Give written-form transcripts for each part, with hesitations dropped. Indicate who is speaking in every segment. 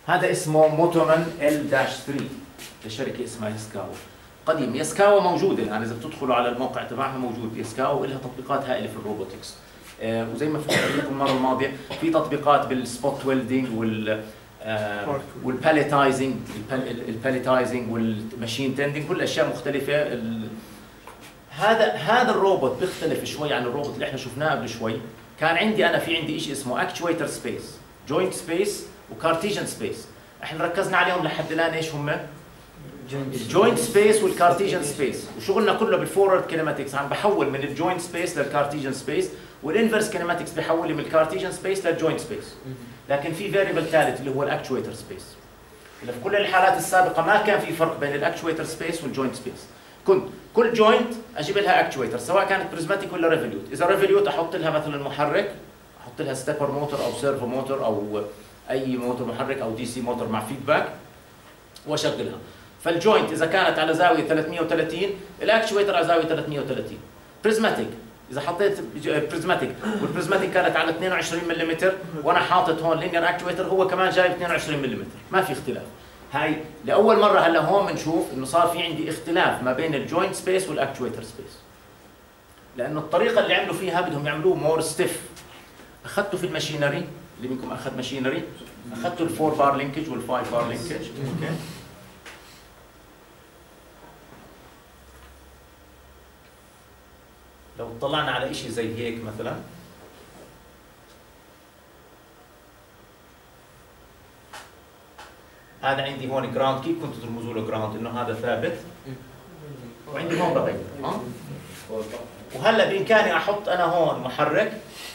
Speaker 1: هذا اسمه موتومان L-3 لشركه اسمها ياسكاوا. قديم ياسكاوا موجوده الان، اذا بتدخلوا على الموقع تبعها موجود ياسكاوا، ولها تطبيقات هائله في الروبوتكس. وزي ما قلت لكم المره الماضيه في تطبيقات بالسبوت ويلدينج والباليتايزنج والماشين تندنج، كل اشياء مختلفه. هذا الروبوت بيختلف شوي عن الروبوت اللي احنا شفناه قبل شوي. كان عندي شيء اسمه اكتويتر سبيس، جوينت سبيس وكارتيجن سبيس. احنا ركزنا عليهم لحد الان. ايش هم؟ الجوينت سبيس والكارتيجن سبيس، وشغلنا كله بالفورورد كينيماتكس عم بحول من الجوينت سبيس للكارتيجن سبيس، والانفرس كينيماتكس بحول لي من الكارتيجن سبيس للجوينت سبيس. لكن في فاريبل ثالث اللي هو الاكتويتر سبيس. في كل الحالات السابقه ما كان في فرق بين الاكتويتر سبيس والجوينت سبيس. كنت كل جوينت اجيب لها اكتويتر، سواء كانت بريزماتيك ولا ريفوليوت. اذا ريفوليوت احط لها مثلا محرك، احط لها ستيبر موتور او سيرفو موتور او اي موتور محرك او دي سي موتور مع فيدباك واشغلها. فالجوينت اذا كانت على زاويه 330 الاكتويتر على زاويه 330. بريزماتيك اذا حطيت بريزماتيك والبريزماتيك كانت على 22 ملم وانا حاطط هون لينير اكتويتر هو كمان جايب 22 ملم، ما في اختلاف. هاي لاول مره هلا هون بنشوف انه صار في عندي اختلاف ما بين الجوينت سبيس والاكتويتر سبيس، لانه الطريقه اللي عملوا فيها بدهم يعملوه مور ستيف. اخذته في الماشينري، اللي منكم اخذ ماشينري اخذته الفور بار لينكج والفايف بار لينكج. اوكي، لو اطلعنا على شيء زي هيك مثلا، هذا عندي هون جراوند. كيف كنتوا ترمزوا له جراوند؟ انه هذا ثابت وعندي هون بغير. وهلا بامكاني احط انا هون محرك.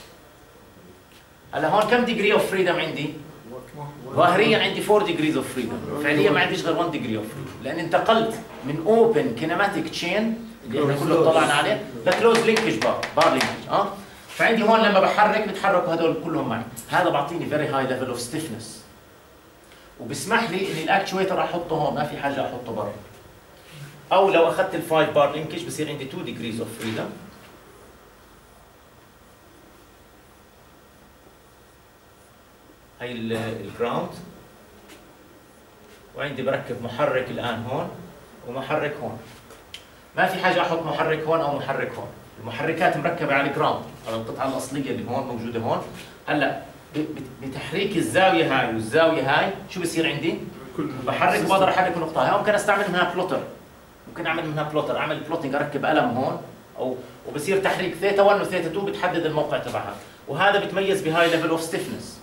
Speaker 1: هلا هون كم ديجري اوف فريدم عندي؟ ظاهريا عندي 4 ديجريز اوف فريدم، فعليا ما عنديش غير 1 ديجري اوف فريدم، لان انتقلت من اوبن كينيماتيك تشين اللي احنا كله طلعنا عليه لكلوز لينكج بار لينكج. فعندي هون لما بحرك بتحركوا هذول كلهم معي. هذا بعطيني فيري هاي ليفل اوف ستيفنس، وبسمح لي اني الاكتويتر احطه هون، ما في حاجه احطه برا. او لو اخذت الفايف بار لينكج بصير عندي 2 ديجريز اوف فريدم. هي الجراوند، وعندي بركب محرك الان هون ومحرك هون. ما في حاجه احط محرك هون او محرك هون، المحركات مركبه على الجراوند، على القطعه الاصليه اللي هون موجوده هون. هلا بتحريك الزاويه هاي والزاويه هاي شو بصير عندي؟ بحرك بقدر احرك النقطه هاي. ممكن استعمل منها بلوتر، ممكن اعمل منها بلوتر، اعمل بلوتنج، اركب قلم هون وبصير تحريك ثيتا 1 وثيتا 2 بتحدد الموقع تبعها. وهذا بتميز بهاي ليفل اوف ستيفنس.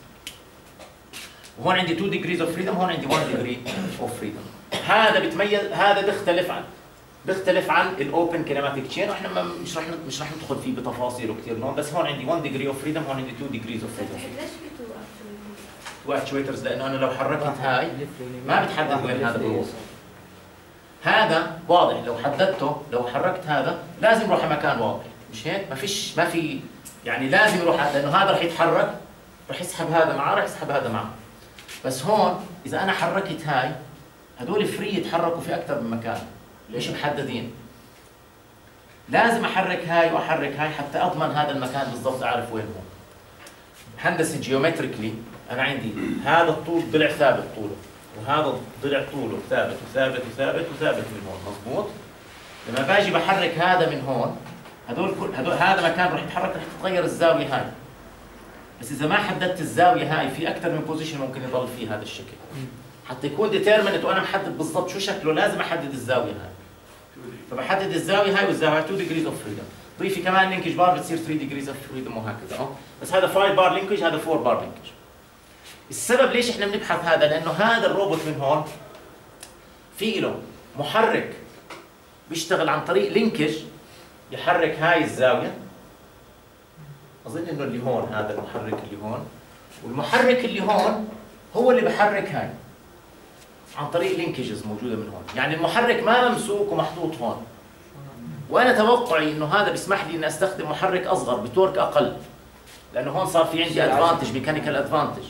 Speaker 1: وهون عندي 2 ديجريز اوف فريدم، هون عندي 1 ديجري اوف فريدم. هذا بتميز، هذا بيختلف عن الاوبن كينيماتيك تشين، واحنا مش رح ندخل فيه بتفاصيله كثير هون. بس هون عندي 1 ديجري اوف فريدم، هون عندي 2 ديجريز اوف فريدم.
Speaker 2: ليش في
Speaker 1: 2 اكتويترز؟ لانه انا لو حركت هاي ما بتحدد وين هذا بيروح. هذا واضح، لو حددته، لو حركت هذا لازم يروح مكان واضح، مش هيك؟ ما في يعني لازم يروح، لانه هذا رح يتحرك، رح يسحب هذا معه، رح يسحب هذا معه. بس هون اذا انا حركت هاي، هدول فري يتحركوا في اكثر من مكان. ليش محددين؟ لازم احرك هاي واحرك هاي حتى اضمن هذا المكان بالضبط، اعرف وين هو. هندسه جيومتريكلي انا عندي هذا الطول ضلع ثابت طوله، وهذا ضلع طوله ثابت وثابت وثابت وثابت من هون، مضبوط؟ لما باجي بحرك هذا من هون، هدول هذا مكان راح يتحرك، راح تتغير الزاويه هاي. بس اذا ما حددت الزاويه هاي، في اكثر من بوزيشن ممكن يضل فيه هذا الشكل. حتى يكون ديترمنت وانا محدد بالضبط شو شكله، لازم احدد الزاويه هاي. فبحدد الزاويه هاي والزاويه 2 ديجريز اوف فريدم. ضيفي كمان لينكج بار بتصير 3 ديجريز اوف فريدم وهكذا. بس هذا 5 بار لينكج، هذا 4 بار لينكج. السبب ليش احنا بنبحث هذا؟ لانه هذا الروبوت من هون في له محرك بيشتغل عن طريق لينكج يحرك هاي الزاويه. اظن انه اللي هون هذا المحرك اللي هون، والمحرك اللي هون هو اللي بحرك هاي عن طريق لينكجز موجوده من هون. يعني المحرك ما ممسوك ومحطوط هون. وانا توقعي انه هذا بيسمح لي اني استخدم محرك اصغر بتورك اقل، لانه هون صار في عندي ادفانتج، ميكانيكال ادفانتج.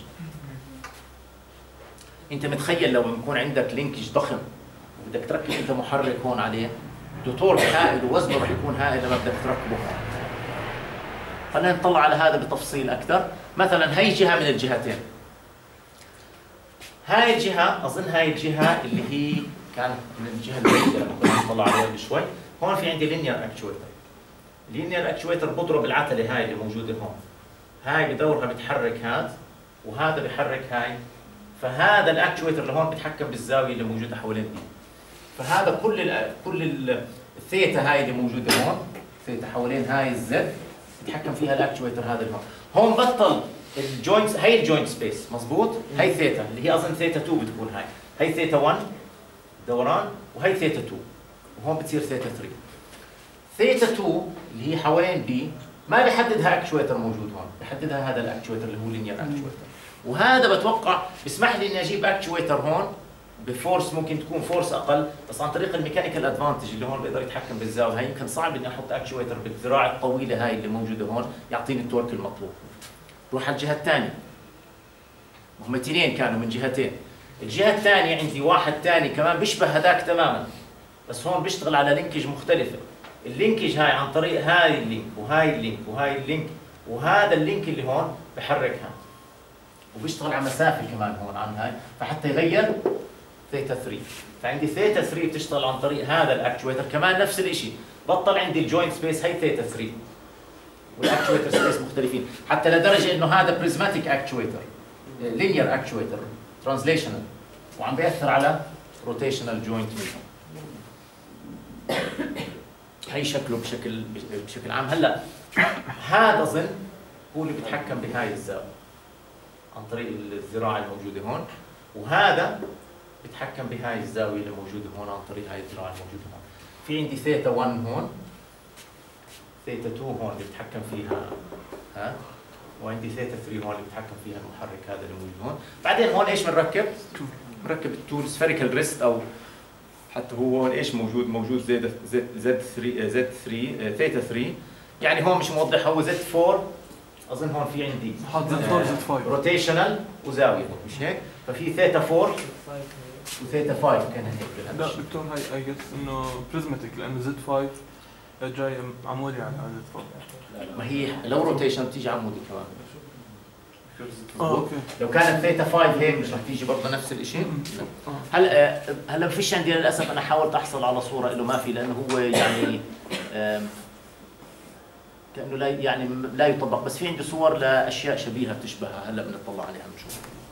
Speaker 1: انت متخيل لو يكون عندك لينكج ضخم وبدك تركب انت محرك هون عليه، بده تورك هائل ووزنه رح يكون هائل لما بدك تركبه هون. خلينا نطلع على هذا بتفصيل اكثر. مثلا هي جهه من الجهتين، هاي الجهه اظن هاي الجهه اللي هي كانت من الجهه البعيده لما كنا نطلع عليها بشوي. هون في عندي لينير اكتشويتر. اللينير اكتشويتر بضرب العتله هاي اللي موجوده هون، هاي بدورها بتحرك هذا وهذا بحرك هاي، فهذا الاكتشويتر اللي هون بيتحكم بالزاويه اللي موجوده حوالين دي. فهذا كل الثيتا هاي اللي موجوده هون، ثيتا حوالين هاي الزد بيتحكم فيها الاكتشويتر هذا اللي هون بطل الجوينت. هي الجوينت سبيس مضبوط، هي ثيتا اللي هي اظن ثيتا 2 بتكون هي ثيتا 1 دوران، وهي ثيتا 2، وهون بتصير ثيتا 3. ثيتا 2 اللي هي حوالين دي ما بحددها اكتشويتر موجود هون، بحددها هذا الاكتشويتر اللي هو لينير اكتشويتر. وهذا بتوقع بيسمح لي اني اجيب اكتشويتر هون بفورس ممكن تكون فورس اقل، بس عن طريق الميكانيكال ادفانتج اللي هون بيقدر يتحكم بالزاويه. هي يمكن صعب اني احط اكتشويتر بالذراع الطويله هاي اللي موجوده هون يعطيني التورك المطلوب. روح على الجهه الثانيه، هم اثنين كانوا من جهتين. الجهه الثانيه عندي واحد ثاني كمان بيشبه هذاك تماما، بس هون بيشتغل على لينكج مختلفه. اللينكج هاي عن طريق هاي اللينك وهاي اللينك وهاي اللينك، وهذا اللينك اللي هون بحركها، وبيشتغل على مسافه كمان هون عن هاي، فحتى يغير ثيتا 3. فعندي ثيتا 3 بتشتغل عن طريق هذا الاكتشويتر، كمان نفس الشيء بطل عندي الجوينت سبيس هي ثيتا 3 والاكتشويتر سبيس مختلفين، حتى لدرجه انه هذا بريزماتيك اكتشويتر، لينير اكتشويتر ترانزليشنال، وعم بياثر على روتيشنال جوينت منه. هي شكله بشكل عام. هلا هذا اظن هو اللي بيتحكم بهاي الزاويه عن طريق الذراع الموجوده هون، وهذا بيتحكم بهاي الزاويه اللي موجوده هون عن طريق هاي الذراع الموجوده هون. في عندي ثيتا 1 هون، ثيتا 2 هون اللي بيتحكم فيها ها، وعندي ثيتا 3 هون اللي بيتحكم فيها المحرك هذا اللي موجود هون. بعدين هون ايش بنركب؟ بنركب التول سفيريكال ريست، او حتى هو هون ايش موجود زد 3 ثيتا 3، يعني هون مش موضح، هو زد 4 اظن هون في عندي
Speaker 2: زد 4 زد 5
Speaker 1: روتيشنال وزاويه هون، مش هيك؟ ففي ثيتا 4 وثيتا 5 كان هيك.
Speaker 2: لا دكتور هاي اي جس انه بريزماتيك، لانه زد 5 جاي عمودي على زد 4.
Speaker 1: ما هي لو روتيشن بتيجي عمودي كمان.
Speaker 2: اوكي.
Speaker 1: لو كانت ثيتا 5 هيك مش رح تيجي برضه نفس الشيء. هلا ما فيش عندي للاسف، انا حاولت احصل على صوره له ما في، لانه هو يعني كانه لا يعني لا يطبق، بس في عندي صور لاشياء شبيهه بتشبهها، هلا بنطلع عليها بنشوف.